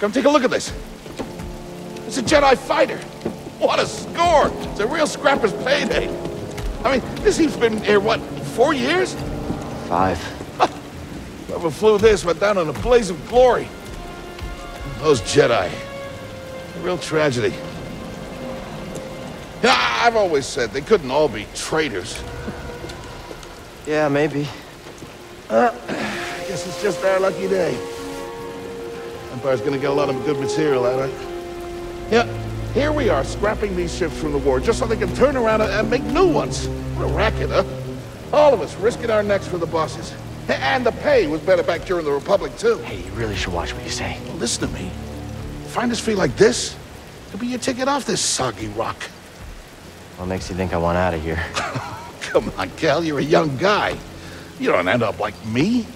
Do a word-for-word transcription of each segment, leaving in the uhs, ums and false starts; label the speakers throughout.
Speaker 1: Come take a look at this. It's a Jedi fighter. What a score! It's a real scrapper's payday. I mean, this heap's been here, what, four years?
Speaker 2: Five.
Speaker 1: Whoever flew this went down in a blaze of glory. Those Jedi. A real tragedy. Yeah, I've always said they couldn't all be traitors.
Speaker 2: Yeah, maybe.
Speaker 1: Uh, I guess it's just our lucky day. Empire's gonna get a lot of good material out of it. Yeah, here we are, scrapping these ships from the war, just so they can turn around and make new ones. What a racket, huh? All of us risking our necks for the bosses. And the pay was better back during the Republic, too.
Speaker 2: Hey, you really should watch what you say.
Speaker 1: Well, listen to me. Find us free like this, it'll be your ticket off this soggy rock.
Speaker 2: What makes you think I want out of here?
Speaker 1: Come on, Cal, you're a young guy. You don't end up like me.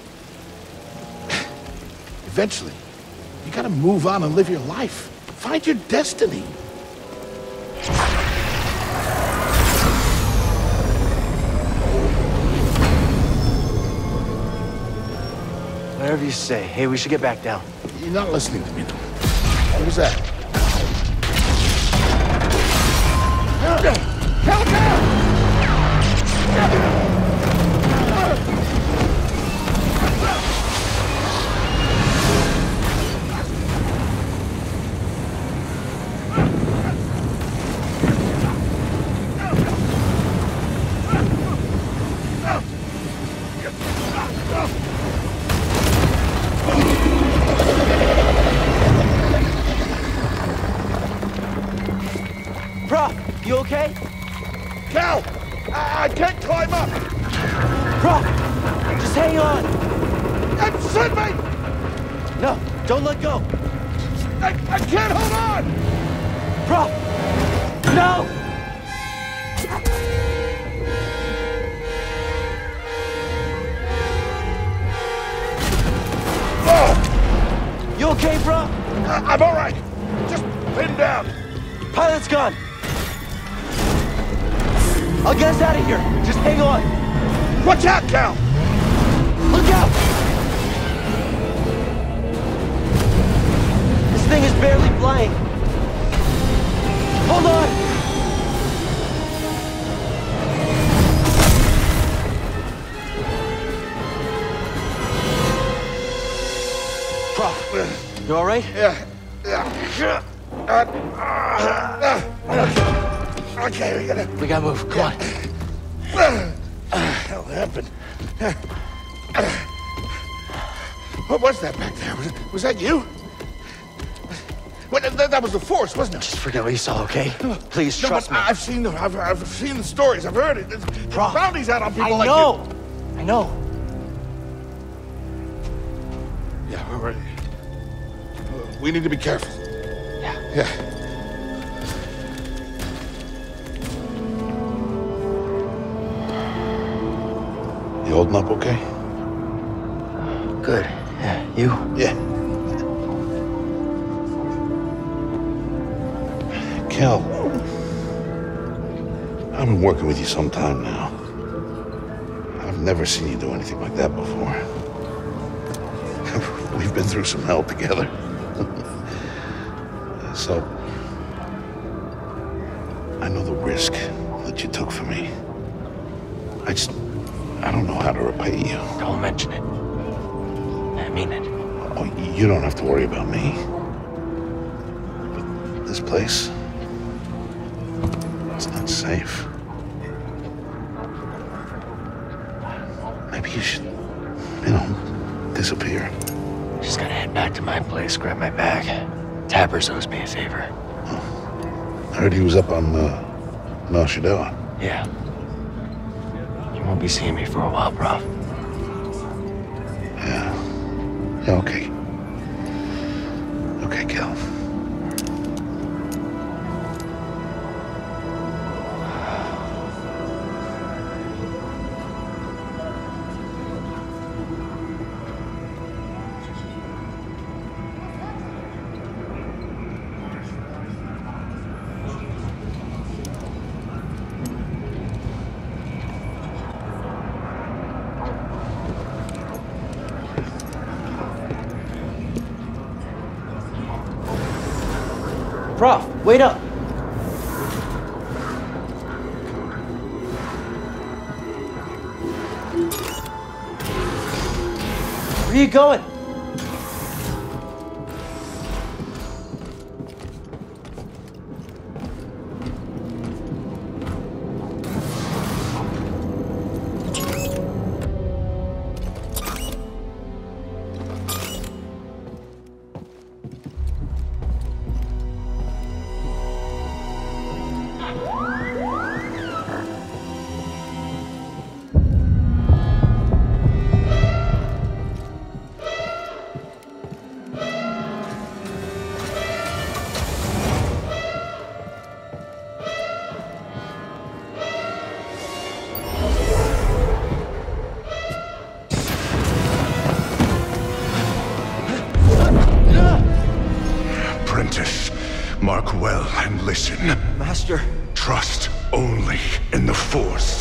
Speaker 1: Eventually, you gotta move on and live your life. Find your destiny.
Speaker 2: Whatever you say. Hey, we should get back down.
Speaker 1: You're not listening to me, though. What was that? Cal, Cal!
Speaker 2: Bro, you okay?
Speaker 1: Cal! I, I can't climb up!
Speaker 2: Bro, just hang on!
Speaker 1: And send me!
Speaker 2: No, don't let go!
Speaker 1: I, I can't hold on!
Speaker 2: Bro! No!
Speaker 1: Oh!
Speaker 2: You okay, bro?
Speaker 1: I, I'm all right. Just pinned down.
Speaker 2: Pilot's gone! I'll get us out of here! Just hang on!
Speaker 1: Watch out, Cal!
Speaker 2: Look out! This thing is barely flying. Hold on! Bro, you all right?
Speaker 1: Yeah. Yeah. Uh, uh, uh, okay, we gotta...
Speaker 2: We gotta move. Come on.
Speaker 1: What the hell happened? What was that back there? Was, was that you? Well, that, that was the Force, wasn't it?
Speaker 2: Just forget what you saw, okay? Please
Speaker 1: No,
Speaker 2: trust
Speaker 1: but
Speaker 2: me.
Speaker 1: I've seen the I've, I've seen the stories. I've heard it. There's
Speaker 2: Bro,
Speaker 1: bounties out on people
Speaker 2: I
Speaker 1: like
Speaker 2: know. I know.
Speaker 1: you. Yeah, we're ready. We need to be careful.
Speaker 2: Yeah.
Speaker 1: Yeah. You holding up okay?
Speaker 2: Good. Yeah. You?
Speaker 1: Yeah. Cal, I've been working with you some time now. I've never seen you do anything like that before. We've been through some hell together. So, I know the risk that you took for me. I just, I don't know how to repay you.
Speaker 2: Don't mention it. I mean it.
Speaker 1: Oh, you don't have to worry about me. But this place, it's not safe. Maybe you should, you know, disappear.
Speaker 2: Just gotta head back to my place, grab my bag. Tappers owes me a favor.
Speaker 1: Oh. I heard he was up on, uh, Nar Shaddaa.
Speaker 2: Yeah. You won't be seeing me for a while, bro.
Speaker 1: Yeah. Yeah, okay. Okay, Cal.
Speaker 3: Prof, wait up! Where are you going?
Speaker 4: Apprentice, mark well and listen.
Speaker 3: Master.
Speaker 4: Trust only in the Force.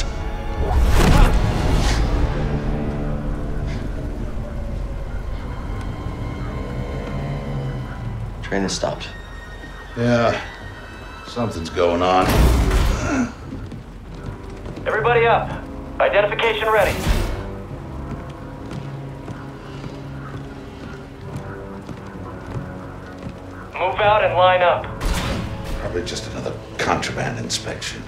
Speaker 3: Train has stopped.
Speaker 1: Yeah, something's going on.
Speaker 5: Everybody up. Identification ready. Move out and line up.
Speaker 1: Probably just another contraband inspection.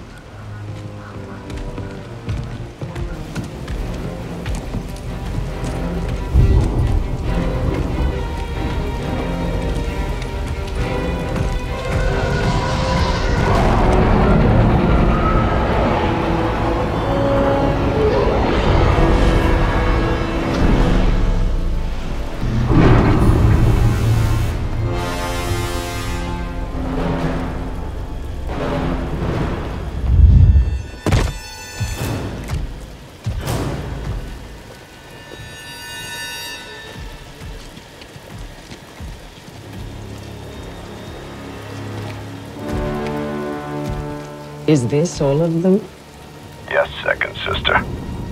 Speaker 6: Is this all of them?
Speaker 4: Yes, second sister.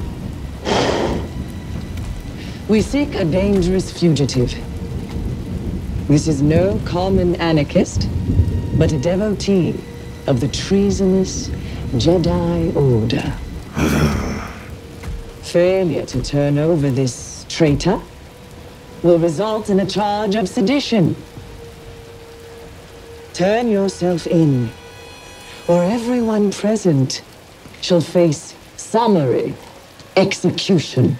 Speaker 6: We seek a dangerous fugitive. This is no common anarchist, but a devotee of the treasonous Jedi Order. Failure to turn over this traitor will result in a charge of sedition. Turn yourself in, or everyone present shall face summary execution.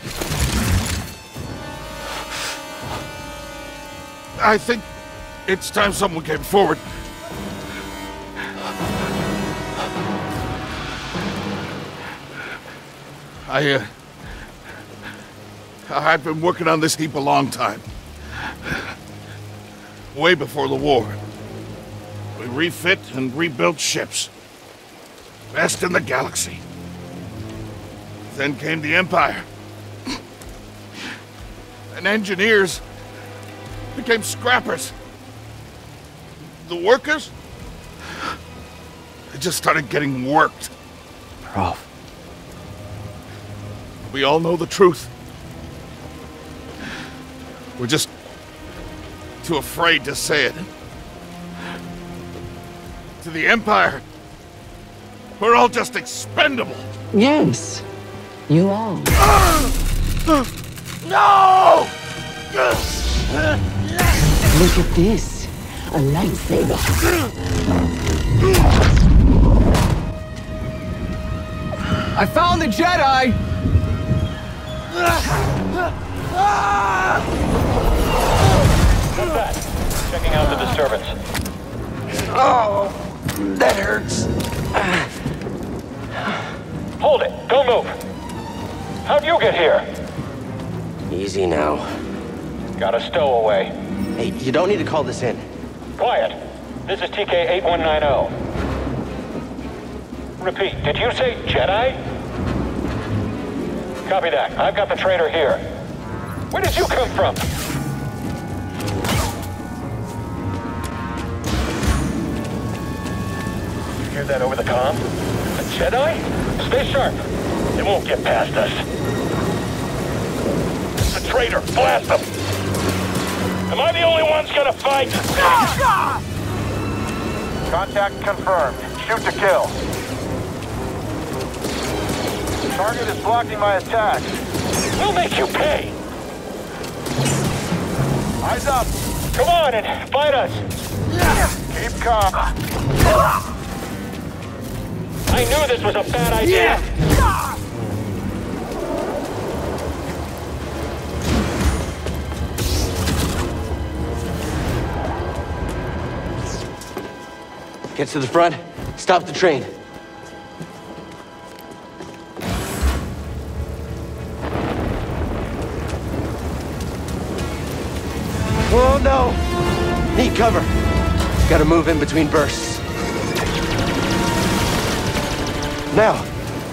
Speaker 1: I think it's time someone came forward. I, uh... I've been working on this heap a long time. Way before the war. We refit and rebuilt ships. Best in the galaxy. Then came the Empire. And engineers became scrappers. The workers, they just started getting worked.
Speaker 3: Prof.
Speaker 1: We all know the truth. We're just too afraid to say it. To the Empire, we're all just expendable.
Speaker 6: Yes, you are.
Speaker 1: No!
Speaker 6: Look at this, a lightsaber.
Speaker 3: I found the Jedi!
Speaker 5: What's that? Checking out the disturbance.
Speaker 3: Oh, that hurts.
Speaker 5: Hold it. Don't move. How'd you get here?
Speaker 3: Easy now.
Speaker 5: Got a stowaway.
Speaker 3: Hey, you don't need to call this in.
Speaker 5: Quiet. This is T K eight one nine zero. Repeat, did you say Jedi? Copy that. I've got the traitor here. Where did you come from? You hear that over the comm? A Jedi? Stay sharp. They won't get past us. It's a traitor. Blast them. Am I the only one's gonna fight? Contact confirmed. Shoot to kill. Target is blocking my attack. We'll make you pay! Eyes up! Come on and fight us! Keep calm. I knew this was a bad idea!
Speaker 3: Get to the front. Stop the train. Oh no! Need cover. Gotta move in between bursts. Now!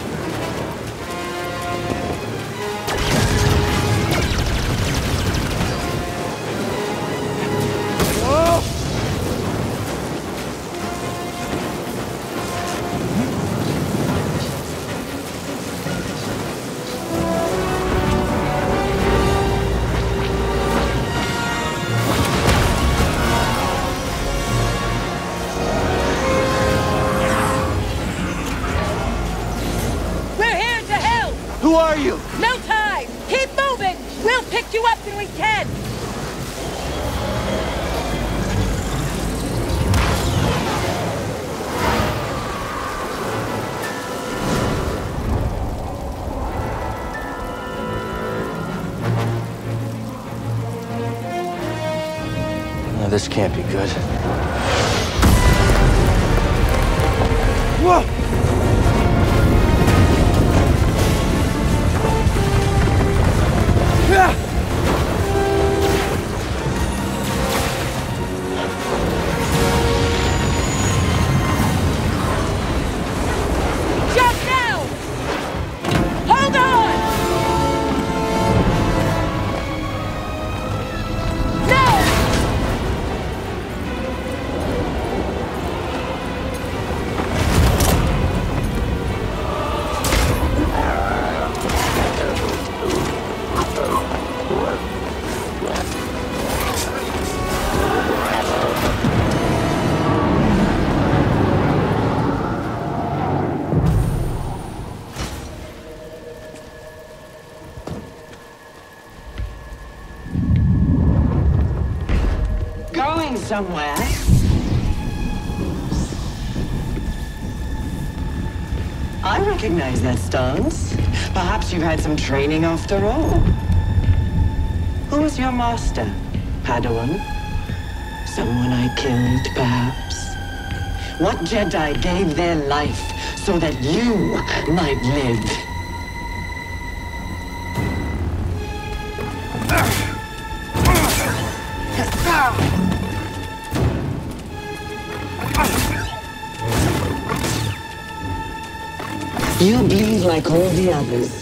Speaker 3: Who are you?
Speaker 7: No time! Keep moving! We'll pick you up when we can!
Speaker 3: No, this can't be good.
Speaker 1: Whoa!
Speaker 7: Jump now! Hold on! No!
Speaker 6: Going somewhere? I recognize that stance. Perhaps you've had some training after all. Who was your master, Padawan? Someone I killed, perhaps? What Jedi gave their life so that you might live? You bleed like all the others.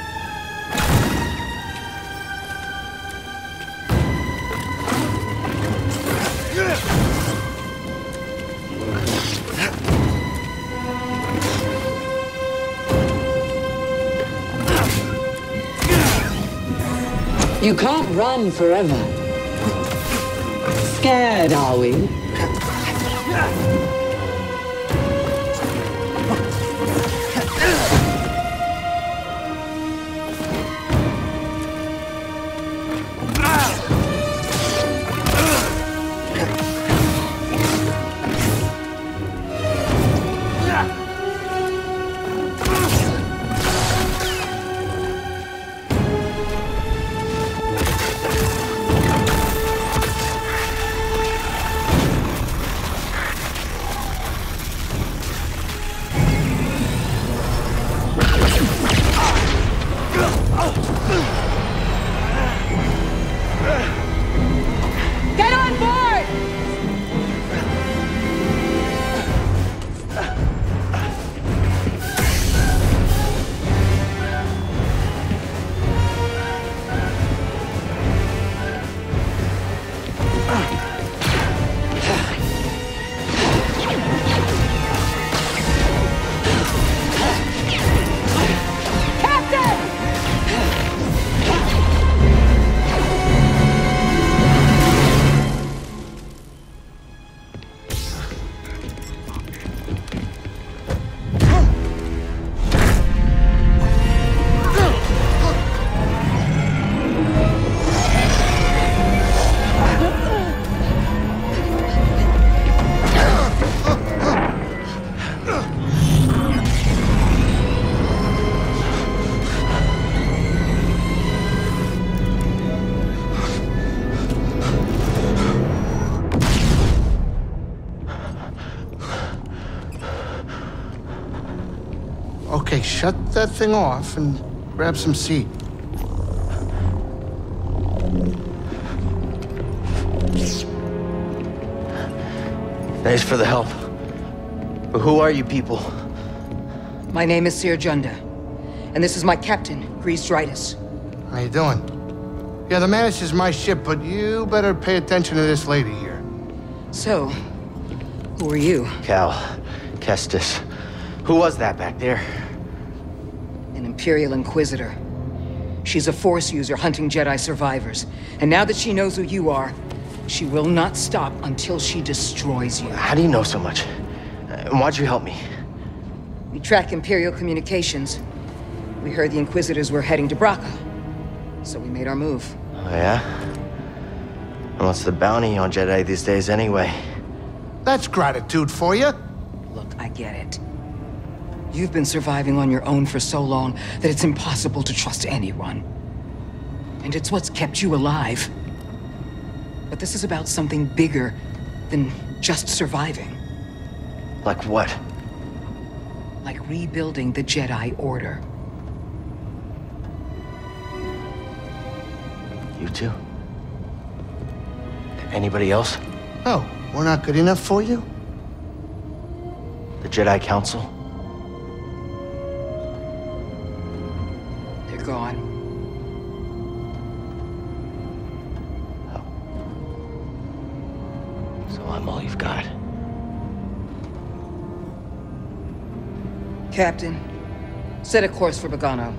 Speaker 6: You can't run forever. Scared, are we?
Speaker 7: Get on board!
Speaker 8: shut that thing off and grab some seat.
Speaker 3: Thanks for the help. But who are you people?
Speaker 9: My name is Seer Junda, and this is my captain, Grease Dritus.
Speaker 8: How you doing? Yeah, the Mantis is my ship, but you better pay attention to this lady here.
Speaker 9: So, who are you?
Speaker 3: Cal. Kestis. Who was that back there?
Speaker 9: An Imperial Inquisitor. She's a Force user hunting Jedi survivors. And now that she knows who you are, she will not stop until she destroys you.
Speaker 3: How do you know so much? And why'd you help me?
Speaker 9: We track Imperial communications. We heard the Inquisitors were heading to Bracca, so we made our move.
Speaker 3: Oh, yeah? And what's the bounty on Jedi these days anyway?
Speaker 8: That's gratitude for you.
Speaker 9: Look, I get it. You've been surviving on your own for so long that it's impossible to trust anyone. And it's what's kept you alive. But this is about something bigger than just surviving.
Speaker 3: Like what?
Speaker 9: Like rebuilding the Jedi Order.
Speaker 3: You two? Anybody else?
Speaker 8: Oh, we're not good enough for you?
Speaker 3: The Jedi Council?
Speaker 9: They're gone.
Speaker 3: Oh. So I'm all you've got.
Speaker 9: Captain, set a course for Bogano.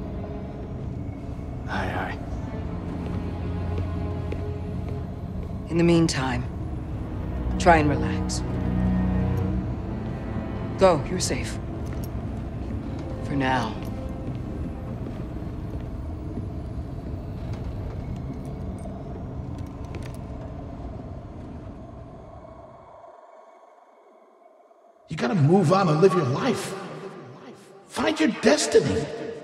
Speaker 3: Aye, aye.
Speaker 9: In the meantime, try and relax. Go, you're safe. For now.
Speaker 1: You gotta move on and live your life. Find your destiny.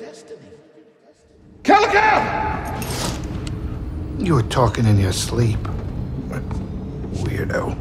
Speaker 1: Calico!
Speaker 8: You were talking in your sleep. Weirdo.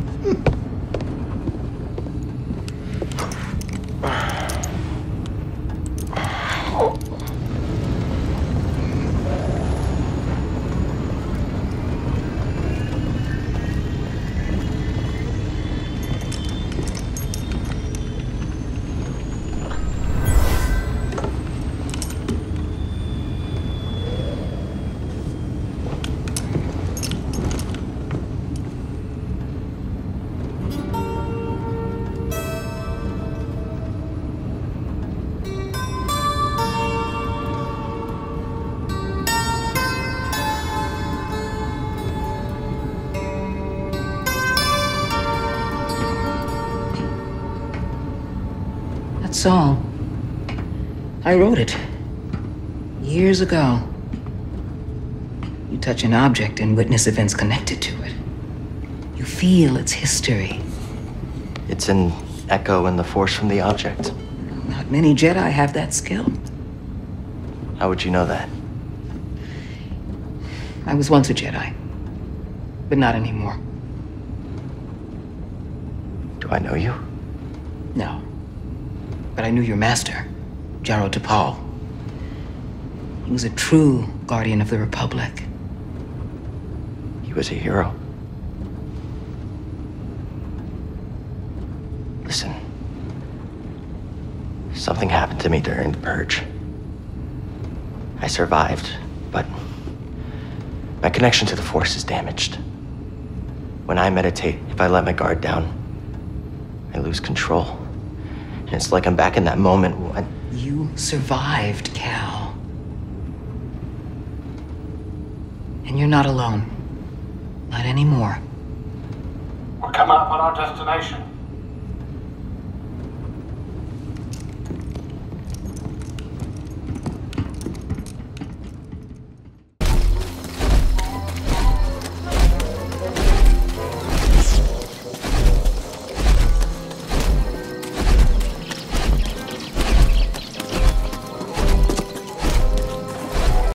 Speaker 9: That song, I wrote it years ago. You touch an object and witness events connected to it. You feel its history.
Speaker 3: It's an echo in the Force from the object.
Speaker 9: Not many Jedi have that skill.
Speaker 3: How would you know that?
Speaker 9: I was once a Jedi, but not anymore.
Speaker 3: Do I know you?
Speaker 9: No. But I knew your master, Jaro Tapal. He was a true guardian of the Republic.
Speaker 3: He was a hero. Listen. Something happened to me during the Purge. I survived, but my connection to the Force is damaged. When I meditate, if I let my guard down, I lose control. And it's like I'm back in that moment when...
Speaker 9: You survived, Cal. And you're not alone. Not anymore.
Speaker 10: We're coming up on our destination.